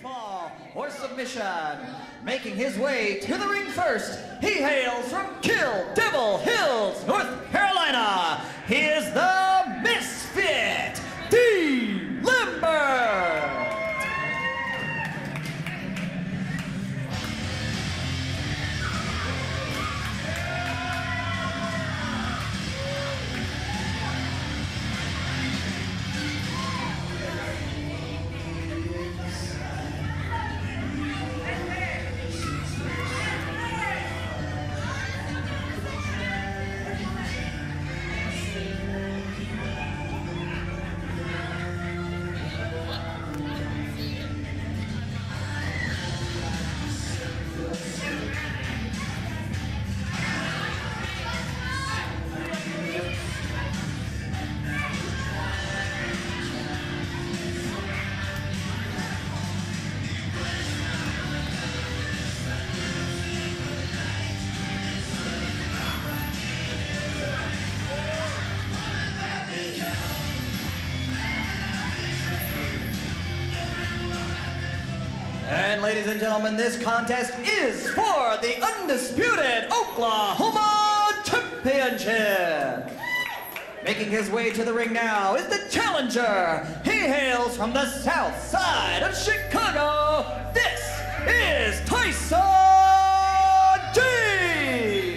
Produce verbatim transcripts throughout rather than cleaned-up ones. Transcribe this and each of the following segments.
pinfall or submission. Making his way to the ring first, he hails from Kill Devil Hills, North Carolina. He is the Misfit, D. Lambert. And ladies and gentlemen, this contest is for the undisputed Oklahoma Championship. Making his way to the ring now is the challenger. He hails from the south side of Chicago. This is Tyson James.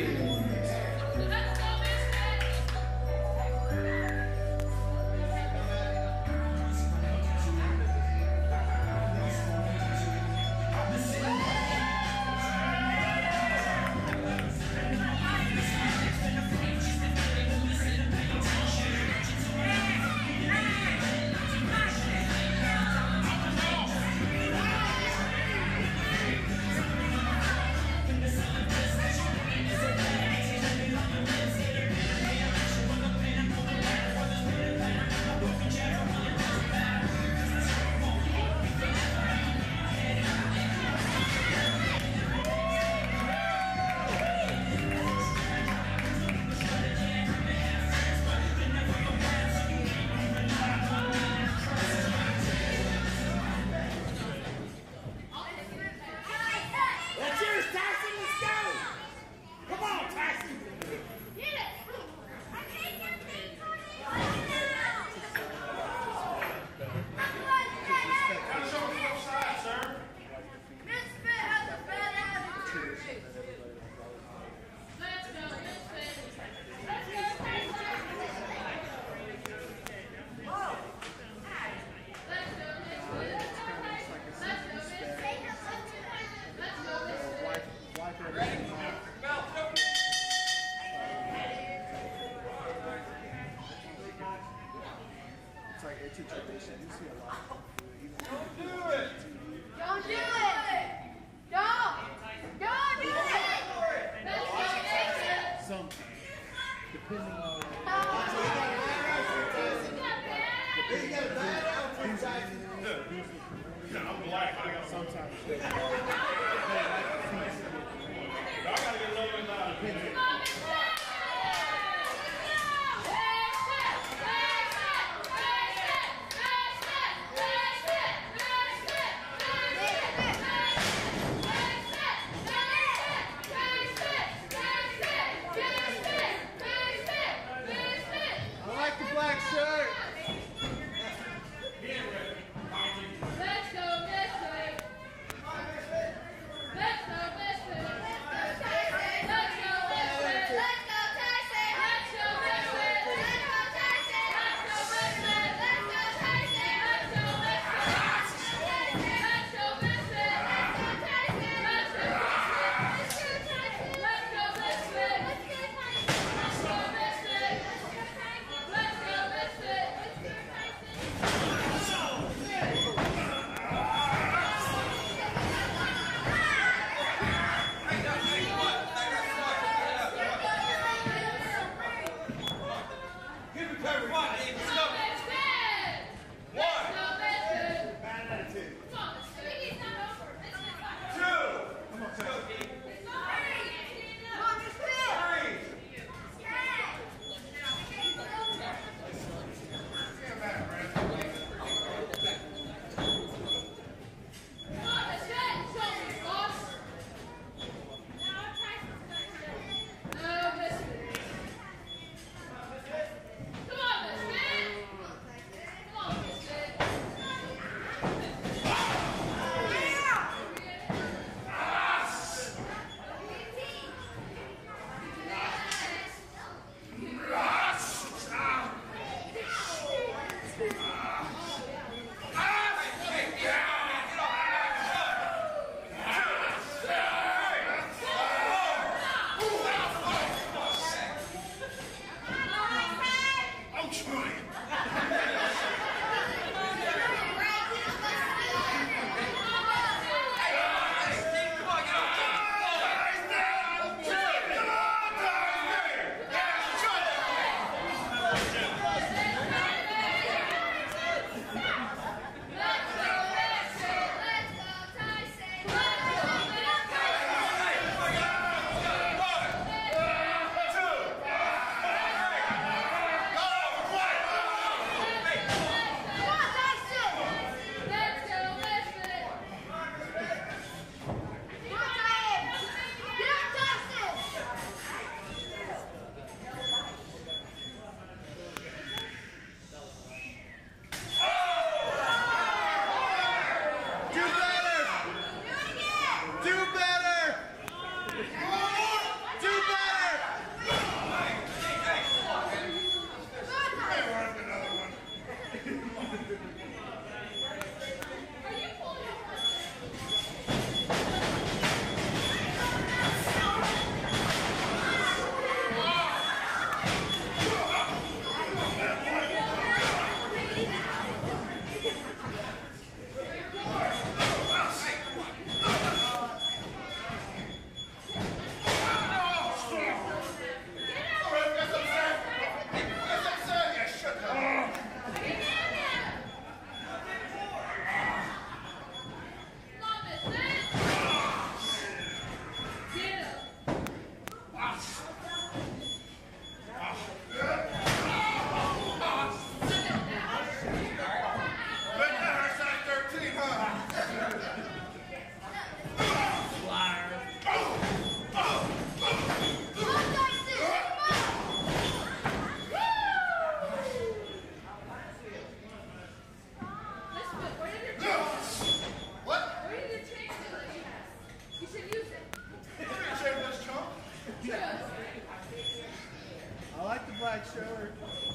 I like the black shower.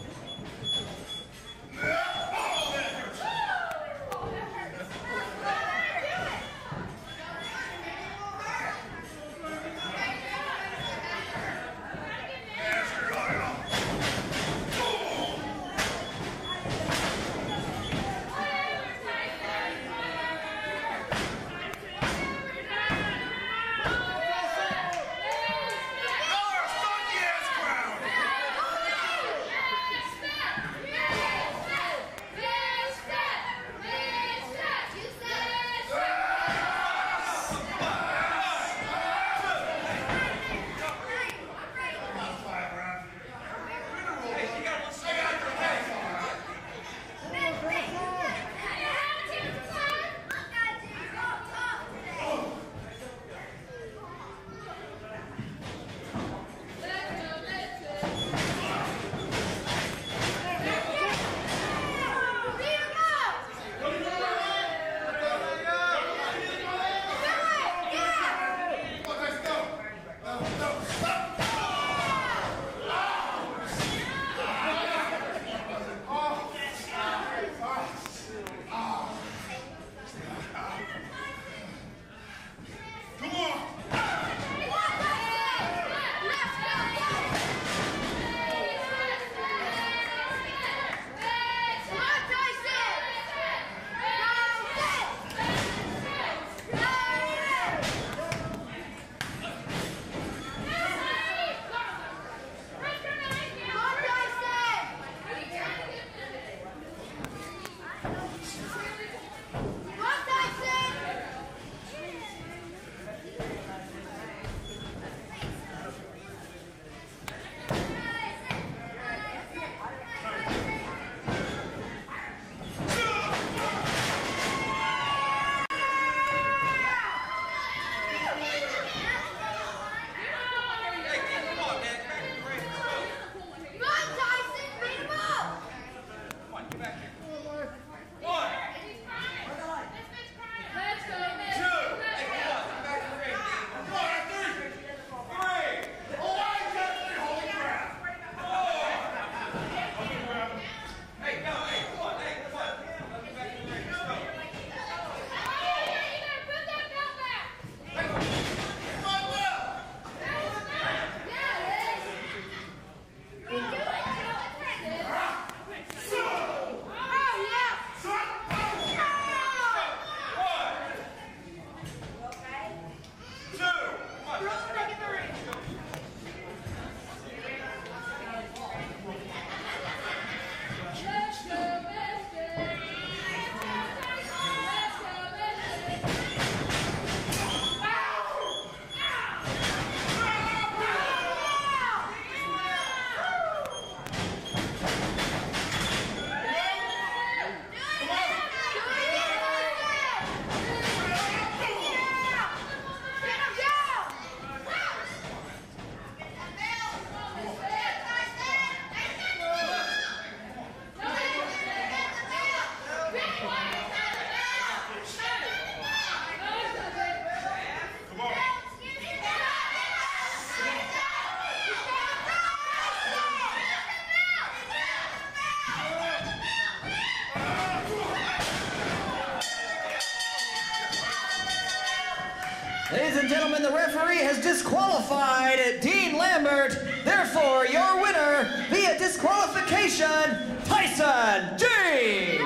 Ladies and gentlemen, the referee has disqualified Dean Lambert. Therefore, your winner via disqualification, Tyson James.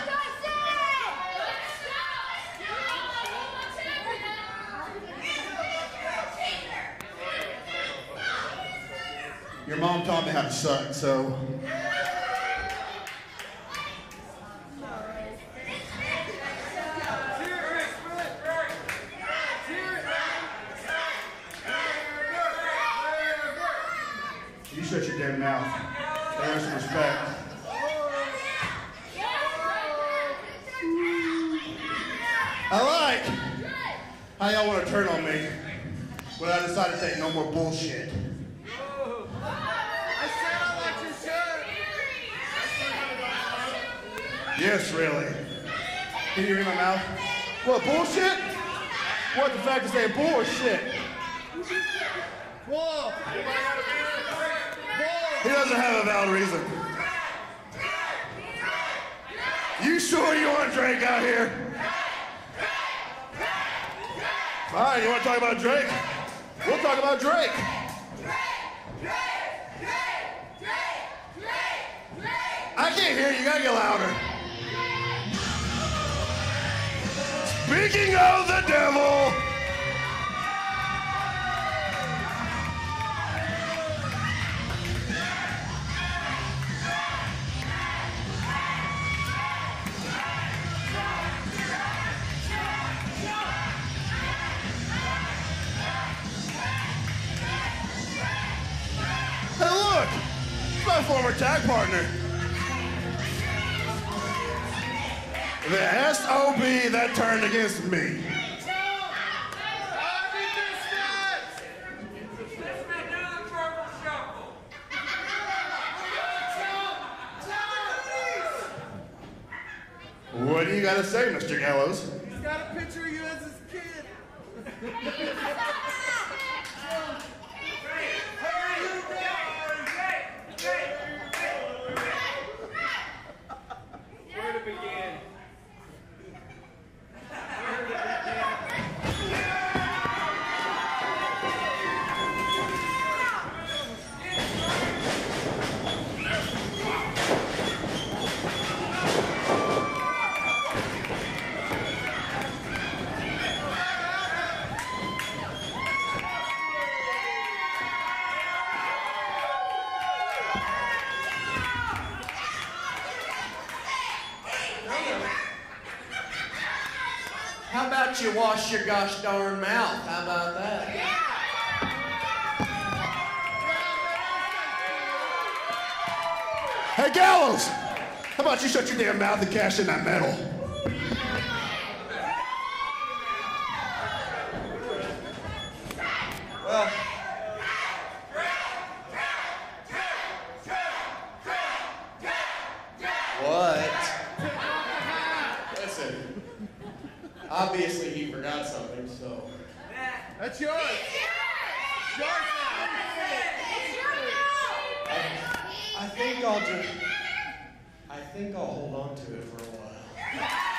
Your mom taught me how to suck, so. You shut your damn mouth. There's some respect. I like how y'all want to turn on me when I decide to take no more bullshit. I said I liked your shirt. Yes, really. Can you read my mouth? What, bullshit? What, the fact of saying bullshit? Whoa. He doesn't have a valid reason. You sure you want Drake out here? All right, you want to talk about Drake? We'll talk about Drake. I can't hear you. You gotta get louder. Speaking of the devil. Hey, look! It's my former tag partner. The S O B that turned against me. What do you got to say, Mister Gallows? He's got a picture of you as his kid. Where to begin? How about you wash your gosh darn mouth? How about that? Hey, Gallows! How about you shut your damn mouth and cash in that medal? Well, what? Listen, obviously he forgot something, so. That's yours. Yours now. I think I'll just, I think I'll hold on to it for a while.